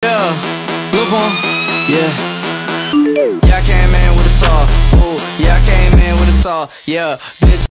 Yeah, look on, yeah. Yeah, I came in with a saw. Ooh, yeah, I came in with a saw. Yeah, bitch.